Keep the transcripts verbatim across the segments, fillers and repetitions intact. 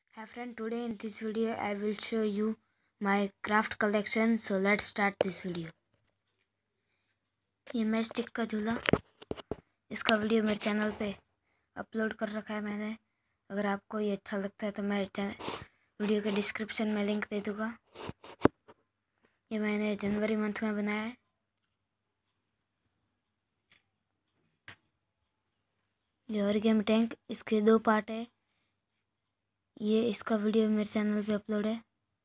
Hi friend, today in this video I will show you my craft collection. So let's start this video. ये मैं stick का झूला, इसका video मेरे channel पे अपलोड कर रखा है मैंने। अगर आपको ये अच्छा लगता है तो मैं वीडियो के डिस्क्रिप्शन में लिंक दे दूँगा। ये मैंने जनवरी मंथ में बनाया है। ये ओरिगेमी टैंक, इसके दो पार्ट है। ये इसका वीडियो मेरे चैनल पे अपलोड है।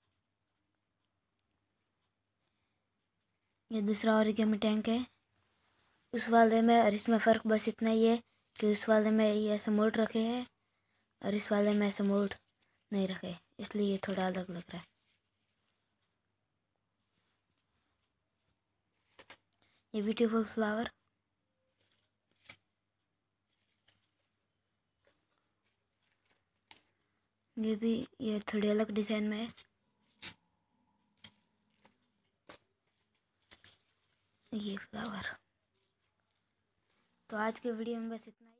ये दूसरा ओरिगेमी टैंक है। उस वाले में और इसमें फ़र्क बस इतना ही है कि उस वाले में ये ऐसे मोल्ड रखे हैं और इस वाले में ऐसे मोल्ड नहीं रखे, इसलिए ये थोड़ा अलग लग रहा है। ये ब्यूटीफुल फ्लावर, ये भी ये थोड़ी अलग डिज़ाइन में है। ये फ्लावर। तो आज के वीडियो में बस इतना ही।